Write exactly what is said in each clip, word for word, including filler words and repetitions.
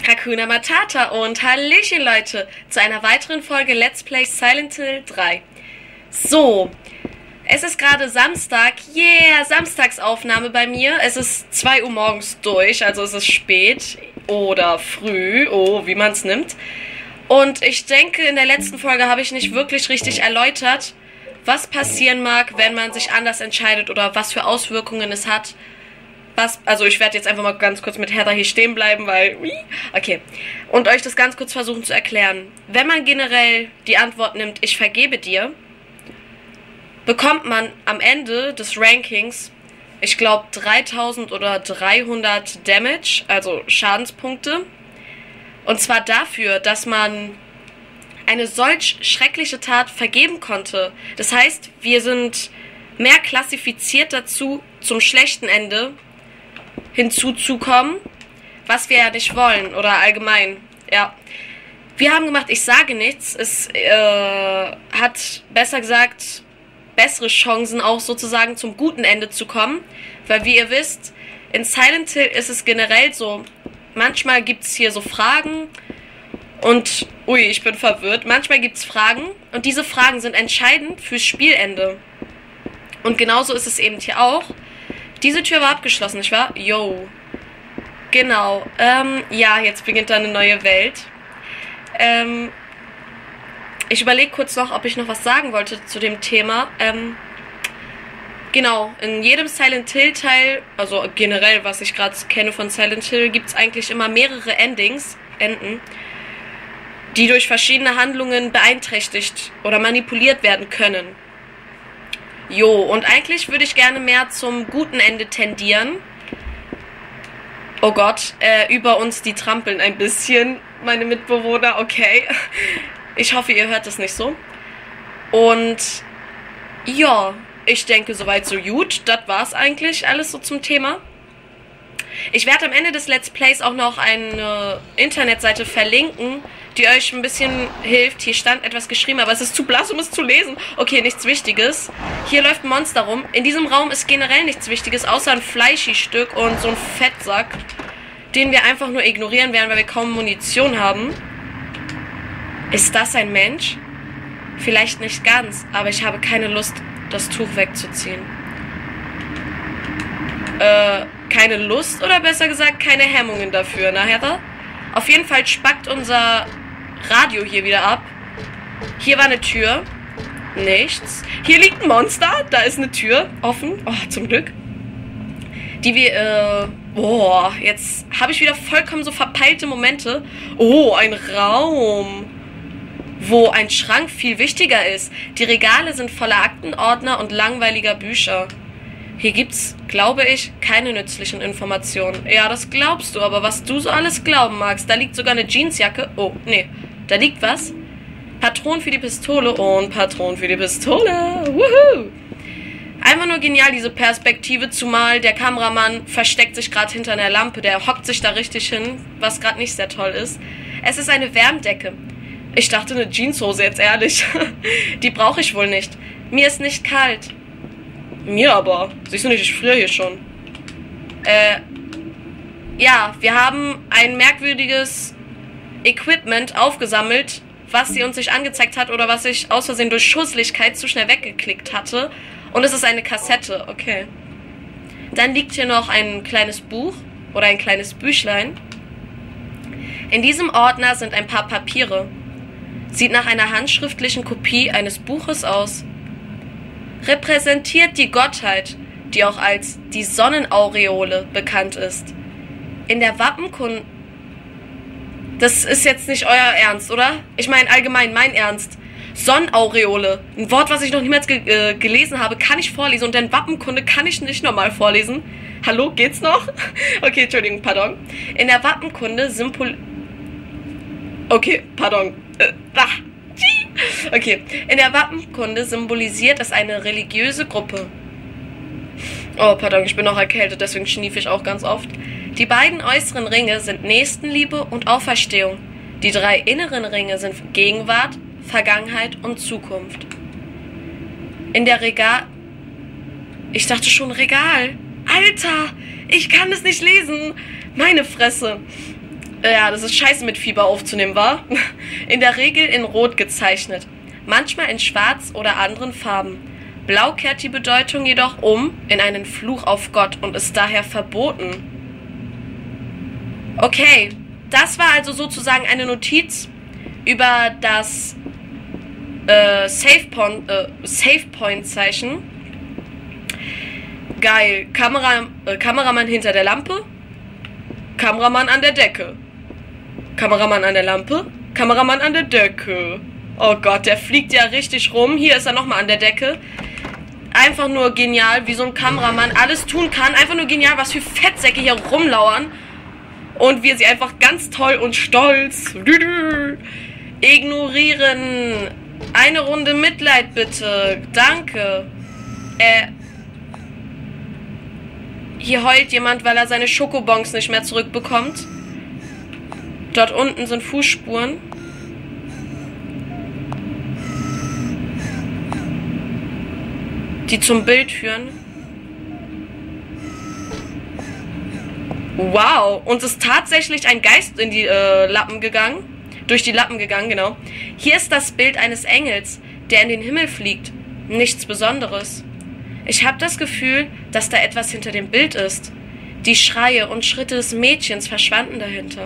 Hakuna Matata und Hallöchen Leute zu einer weiteren Folge Let's Play Silent Hill drei. So, es ist gerade Samstag, yeah, Samstagsaufnahme bei mir. Es ist zwei Uhr morgens durch, also es ist spät oder früh, oh, wie man es nimmt. Und ich denke, in der letzten Folge habe ich nicht wirklich richtig erläutert, was passieren mag, wenn man sich anders entscheidet oder was für Auswirkungen es hat. Was, also ich werde jetzt einfach mal ganz kurz mit Heather hier stehen bleiben, weil... Okay. Und euch das ganz kurz versuchen zu erklären. Wenn man generell die Antwort nimmt, ich vergebe dir, bekommt man am Ende des Rankings, ich glaube, dreitausend oder dreihundert Damage, also Schadenspunkte. Und zwar dafür, dass man eine solch schreckliche Tat vergeben konnte. Das heißt, wir sind mehr klassifiziert dazu, zum schlechten Ende hinzuzukommen, was wir ja nicht wollen, oder allgemein, ja. Wir haben gemacht, ich sage nichts, es äh, hat, besser gesagt, bessere Chancen auch sozusagen zum guten Ende zu kommen, weil wie ihr wisst, in Silent Hill ist es generell so, manchmal gibt es hier so Fragen und, ui, ich bin verwirrt, manchmal gibt es Fragen und diese Fragen sind entscheidend fürs Spielende. Und genauso ist es eben hier auch. Diese Tür war abgeschlossen, nicht wahr? Yo. Genau. Ähm, ja, jetzt beginnt da eine neue Welt. Ähm, ich überlege kurz noch, ob ich noch was sagen wollte zu dem Thema. Ähm, genau, in jedem Silent Hill Teil, also generell, was ich gerade kenne von Silent Hill, gibt es eigentlich immer mehrere Endings, Enden, die durch verschiedene Handlungen beeinträchtigt oder manipuliert werden können. Jo, und eigentlich würde ich gerne mehr zum guten Ende tendieren. Oh Gott, äh, über uns die trampeln ein bisschen, meine Mitbewohner, okay. Ich hoffe, ihr hört das nicht so. Und ja, ich denke, soweit so gut. Das war's eigentlich alles so zum Thema. Ich werde am Ende des Let's Plays auch noch eine Internetseite verlinken, die euch ein bisschen hilft. Hier stand etwas geschrieben, aber es ist zu blass, um es zu lesen. Okay, nichts Wichtiges. Hier läuft ein Monster rum. In diesem Raum ist generell nichts Wichtiges, außer ein Fleischstück und so ein Fettsack, den wir einfach nur ignorieren werden, weil wir kaum Munition haben. Ist das ein Mensch? Vielleicht nicht ganz, aber ich habe keine Lust, das Tuch wegzuziehen. Äh, keine Lust oder besser gesagt keine Hemmungen dafür, na Heather? Auf jeden Fall spackt unser Radio hier wieder ab. Hier war eine Tür. Nichts. Hier liegt ein Monster. Da ist eine Tür offen. Oh, zum Glück. Die wir, äh... Boah, jetzt habe ich wieder vollkommen so verpeilte Momente. Oh, ein Raum, wo ein Schrank viel wichtiger ist. Die Regale sind voller Aktenordner und langweiliger Bücher. Hier gibt's, glaube ich, keine nützlichen Informationen. Ja, das glaubst du, aber was du so alles glauben magst, da liegt sogar eine Jeansjacke. Oh, nee, da liegt was. Patronen für die Pistole und Patronen für die Pistole. Wuhu! Einfach nur genial, diese Perspektive, zumal der Kameramann versteckt sich gerade hinter einer Lampe. Der hockt sich da richtig hin, was gerade nicht sehr toll ist. Es ist eine Wärmdecke. Ich dachte eine Jeanshose, jetzt ehrlich. Die brauche ich wohl nicht. Mir ist nicht kalt. Mir aber. Siehst du nicht, ich friere hier schon. Äh, ja, wir haben ein merkwürdiges Equipment aufgesammelt, was sie uns nicht angezeigt hat oder was ich aus Versehen durch Schusslichkeit zu schnell weggeklickt hatte. Und es ist eine Kassette, okay. Dann liegt hier noch ein kleines Buch oder ein kleines Büchlein. In diesem Ordner sind ein paar Papiere. Sieht nach einer handschriftlichen Kopie eines Buches aus. Repräsentiert die Gottheit, die auch als die Sonnenaureole bekannt ist. In der Wappenkunde... Das ist jetzt nicht euer Ernst, oder? Ich meine allgemein mein Ernst. Sonnenaureole, ein Wort, was ich noch niemals ge äh, gelesen habe, kann ich vorlesen und dann Wappenkunde kann ich nicht normal vorlesen. Hallo, geht's noch? Okay, Entschuldigung, pardon. In der Wappenkunde symbol... Okay, pardon. Äh, ah. Okay, in der Wappenkunde symbolisiert es eine religiöse Gruppe. Oh, pardon, ich bin noch erkältet, deswegen schniefe ich auch ganz oft. Die beiden äußeren Ringe sind Nächstenliebe und Auferstehung. Die drei inneren Ringe sind Gegenwart, Vergangenheit und Zukunft. In der Regal... Ich dachte schon Regal. Alter, ich kann es nicht lesen. Meine Fresse. Ja, das ist scheiße mit Fieber aufzunehmen, war. In der Regel in Rot gezeichnet. Manchmal in Schwarz oder anderen Farben. Blau kehrt die Bedeutung jedoch um in einen Fluch auf Gott und ist daher verboten. Okay, das war also sozusagen eine Notiz über das äh, Save Point, äh, Save Point Zeichen. Geil. Kamera, äh, Kameramann hinter der Lampe. Kameramann an der Decke. Kameramann an der Lampe. Kameramann an der Decke. Oh Gott, der fliegt ja richtig rum. Hier ist er nochmal an der Decke. Einfach nur genial, wie so ein Kameramann alles tun kann. Einfach nur genial, was für Fettsäcke hier rumlauern. Und wir sie einfach ganz toll und stolz ignorieren. Eine Runde Mitleid bitte. Danke. Äh. Hier heult jemand, weil er seine Schokobons nicht mehr zurückbekommt. Dort unten sind Fußspuren. Die zum Bild führen. Wow. Uns ist tatsächlich ein Geist in die äh, Lappen gegangen. Durch die Lappen gegangen, genau. Hier ist das Bild eines Engels, der in den Himmel fliegt. Nichts Besonderes. Ich habe das Gefühl, dass da etwas hinter dem Bild ist. Die Schreie und Schritte des Mädchens verschwanden dahinter.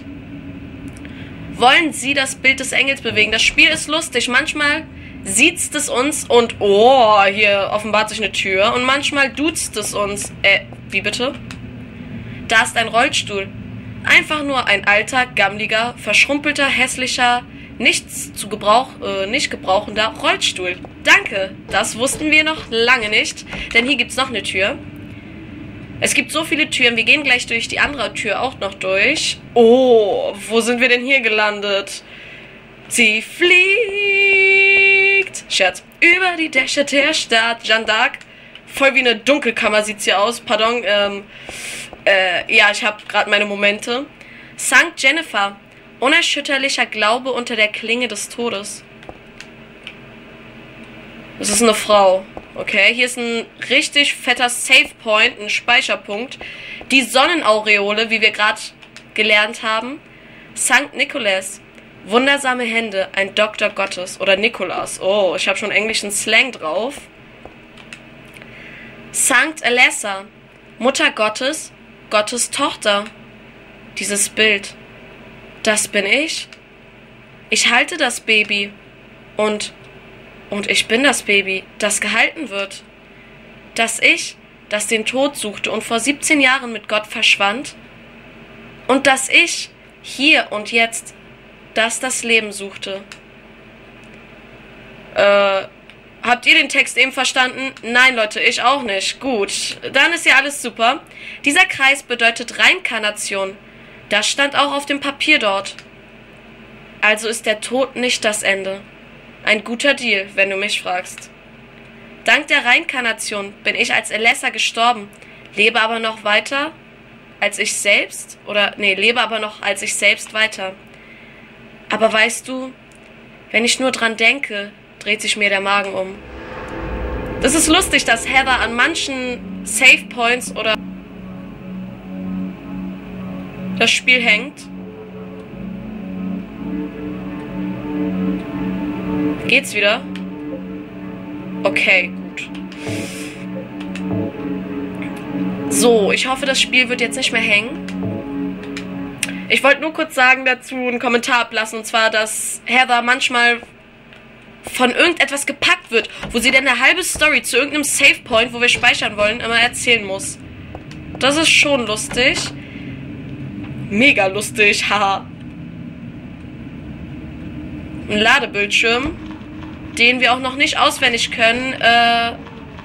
Wollen Sie das Bild des Engels bewegen? Das Spiel ist lustig. Manchmal sieht es uns und oh, hier offenbart sich eine Tür. Und manchmal duzt es uns. Äh, wie bitte? Da ist ein Rollstuhl. Einfach nur ein alter, gammeliger, verschrumpelter, hässlicher, nichts zu Gebrauch, äh, nicht gebrauchender Rollstuhl. Danke, das wussten wir noch lange nicht, denn hier gibt's noch eine Tür. Es gibt so viele Türen, wir gehen gleich durch die andere Tür auch noch durch. Oh, wo sind wir denn hier gelandet? Sie fliegt. Scherz. Über die Dächer der Stadt. Jeanne d'Arc. Voll wie eine Dunkelkammer sieht's hier aus. Pardon, ähm, äh, ja, ich habe gerade meine Momente. Sankt Jennifer. Unerschütterlicher Glaube unter der Klinge des Todes. Das ist eine Frau. Okay, hier ist ein richtig fetter Save Point, ein Speicherpunkt. Die Sonnenaureole, wie wir gerade gelernt haben. Sankt Nikolaus. Wundersame Hände, ein Doktor Gottes. Oder Nikolaus. Oh, ich habe schon englischen Slang drauf. Sankt Alessa. Mutter Gottes, Gottes Tochter. Dieses Bild. Das bin ich. Ich halte das Baby. Und... Und ich bin das Baby, das gehalten wird. Das Ich, das den Tod suchte und vor siebzehn Jahren mit Gott verschwand. Und das Ich, hier und jetzt, das das Leben suchte. Äh, habt ihr den Text eben verstanden? Nein, Leute, ich auch nicht. Gut, dann ist ja alles super. Dieser Kreis bedeutet Reinkarnation. Das stand auch auf dem Papier dort. Also ist der Tod nicht das Ende. Ein guter Deal, wenn du mich fragst. Dank der Reinkarnation bin ich als Alessa gestorben, lebe aber noch weiter als ich selbst, oder, nee, lebe aber noch als ich selbst weiter. Aber weißt du, wenn ich nur dran denke, dreht sich mir der Magen um. Das ist lustig, dass Heather an manchen Save Points oder das Spiel hängt. Geht's wieder? Okay, gut. So, ich hoffe, das Spiel wird jetzt nicht mehr hängen. Ich wollte nur kurz sagen dazu einen Kommentar ablassen, und zwar, dass Heather manchmal von irgendetwas gepackt wird, wo sie dann eine halbe Story zu irgendeinem Save Point, wo wir speichern wollen, immer erzählen muss. Das ist schon lustig. Mega lustig, haha. Ein Ladebildschirm, den wir auch noch nicht auswendig können. Äh,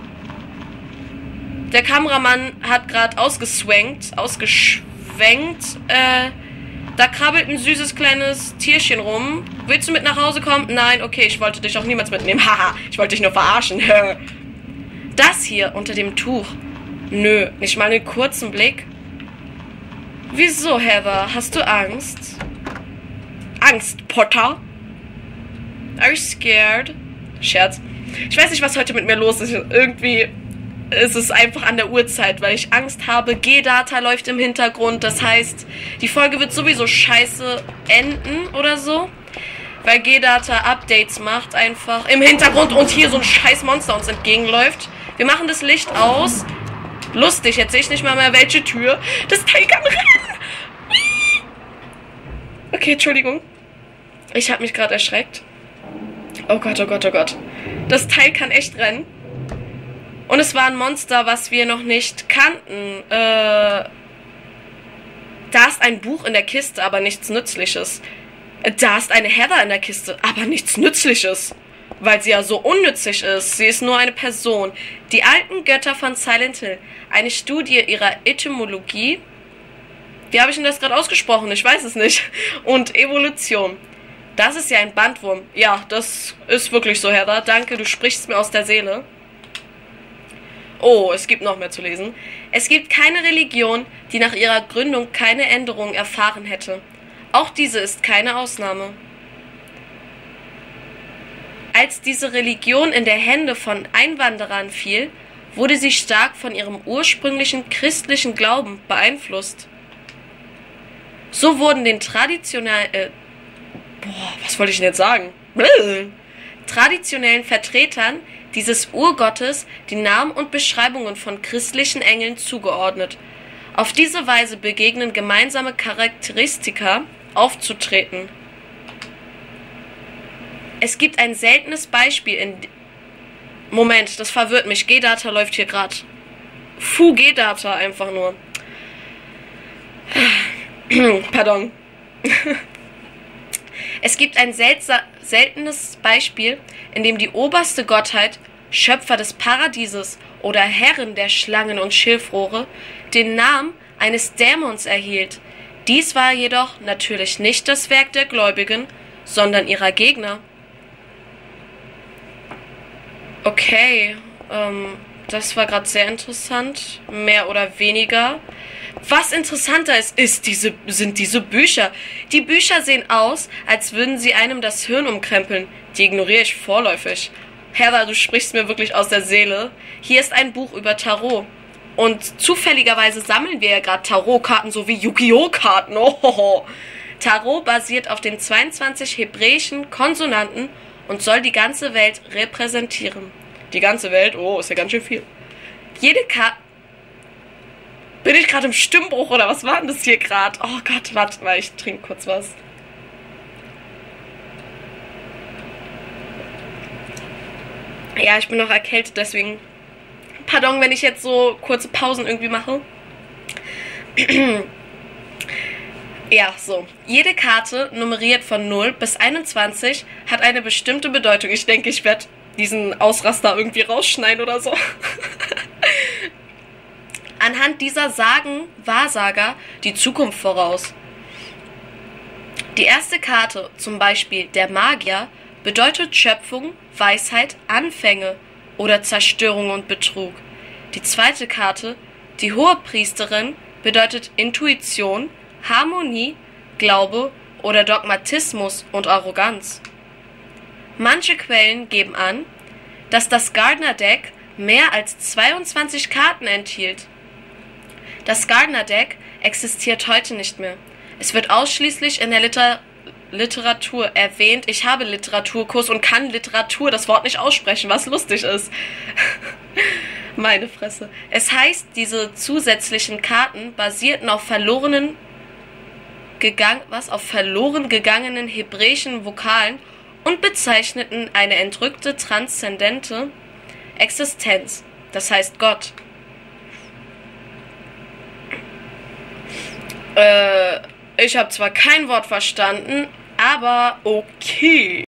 der Kameramann hat gerade ausgeswankt, ausgeschwenkt. Äh, da krabbelt ein süßes kleines Tierchen rum. Willst du mit nach Hause kommen? Nein, okay, ich wollte dich auch niemals mitnehmen. Haha, ich wollte dich nur verarschen. Das hier unter dem Tuch. Nö, nicht mal einen kurzen Blick. Wieso, Heather? Hast du Angst? Angst, Potter? Are you scared? Scherz. Ich weiß nicht, was heute mit mir los ist. Irgendwie es ist einfach an der Uhrzeit, weil ich Angst habe. G-Data läuft im Hintergrund, das heißt, die Folge wird sowieso scheiße enden oder so. Weil G-Data Updates macht einfach im Hintergrund und hier so ein scheiß Monster uns entgegenläuft. Wir machen das Licht aus. Lustig, jetzt sehe ich nicht mal mehr welche Tür. Das Teil kann rennen. Okay, Entschuldigung. Ich habe mich gerade erschreckt. Oh Gott, oh Gott, oh Gott. Das Teil kann echt rennen. Und es war ein Monster, was wir noch nicht kannten. Äh, da ist ein Buch in der Kiste, aber nichts Nützliches. Da ist eine Heather in der Kiste, aber nichts Nützliches. Weil sie ja so unnützlich ist. Sie ist nur eine Person. Die alten Götter von Silent Hill. Eine Studie ihrer Etymologie. Wie habe ich denn das gerade ausgesprochen? Ich weiß es nicht. Und Evolution. Das ist ja ein Bandwurm. Ja, das ist wirklich so, Heather. Danke, du sprichst mir aus der Seele. Oh, es gibt noch mehr zu lesen. Es gibt keine Religion, die nach ihrer Gründung keine Änderungen erfahren hätte. Auch diese ist keine Ausnahme. Als diese Religion in der Hände von Einwanderern fiel, wurde sie stark von ihrem ursprünglichen christlichen Glauben beeinflusst. So wurden den traditionellen, äh, boah, was wollte ich denn jetzt sagen? Bläh. Traditionellen Vertretern dieses Urgottes die Namen und Beschreibungen von christlichen Engeln zugeordnet. Auf diese Weise begegnen gemeinsame Charakteristika aufzutreten. Es gibt ein seltenes Beispiel in... Moment, das verwirrt mich. G-Data läuft hier gerade. Fu G-Data einfach nur. Pardon. Es gibt ein seltenes Beispiel, in dem die oberste Gottheit, Schöpfer des Paradieses oder Herrin der Schlangen und Schilfrohre, den Namen eines Dämons erhielt. Dies war jedoch natürlich nicht das Werk der Gläubigen, sondern ihrer Gegner. Okay, ähm, das war gerade sehr interessant, mehr oder weniger. Was interessanter ist, ist diese, sind diese Bücher. Die Bücher sehen aus, als würden sie einem das Hirn umkrempeln. Die ignoriere ich vorläufig. Heather, du sprichst mir wirklich aus der Seele. Hier ist ein Buch über Tarot. Und zufälligerweise sammeln wir ja gerade Tarotkarten, so wie Yu-Gi-Oh! Karten. Oh. Tarot basiert auf den zweiundzwanzig hebräischen Konsonanten und soll die ganze Welt repräsentieren. Die ganze Welt? Oh, ist ja ganz schön viel. Jede Karte... Bin ich gerade im Stimmbruch oder was war denn das hier gerade? Oh Gott, warte mal, ich trinke kurz was. Ja, ich bin noch erkältet, deswegen... Pardon, wenn ich jetzt so kurze Pausen irgendwie mache. Ja, so. Jede Karte, nummeriert von null bis einundzwanzig, hat eine bestimmte Bedeutung. Ich denke, ich werde diesen Ausraster irgendwie rausschneiden oder so. Anhand dieser sagen Wahrsager die Zukunft voraus. Die erste Karte, zum Beispiel der Magier, bedeutet Schöpfung, Weisheit, Anfänge oder Zerstörung und Betrug. Die zweite Karte, die Hohepriesterin, bedeutet Intuition, Harmonie, Glaube oder Dogmatismus und Arroganz. Manche Quellen geben an, dass das Gardner-Deck mehr als zweiundzwanzig Karten enthielt. Das Gardner-Deck existiert heute nicht mehr. Es wird ausschließlich in der Liter Literatur erwähnt. Ich habe Literaturkurs und kann Literatur, das Wort nicht aussprechen, was lustig ist. Meine Fresse. Es heißt, diese zusätzlichen Karten basierten auf verlorenen gegangen, was auf verloren gegangenen hebräischen Vokalen und bezeichneten eine entrückte transzendente Existenz, das heißt Gott. Äh, ich habe zwar kein Wort verstanden, aber okay.